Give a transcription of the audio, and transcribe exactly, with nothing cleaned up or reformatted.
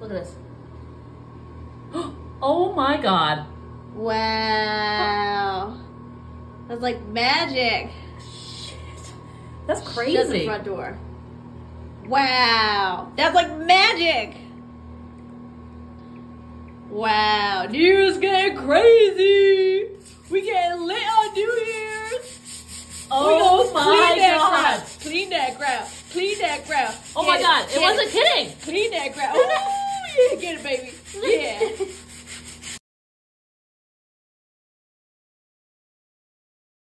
Look at this. Oh my God. Wow. That's like magic. Shit. That's crazy. Shut the front door. Wow. That's like magic. Wow. New Year's getting crazy. We getting lit on New Year's. Oh my clean that God. ground. Clean that ground. Clean that ground. Oh Get my it, God. It get wasn't it. kidding. Clean that ground. Oh, yeah. Get it, baby. Yeah.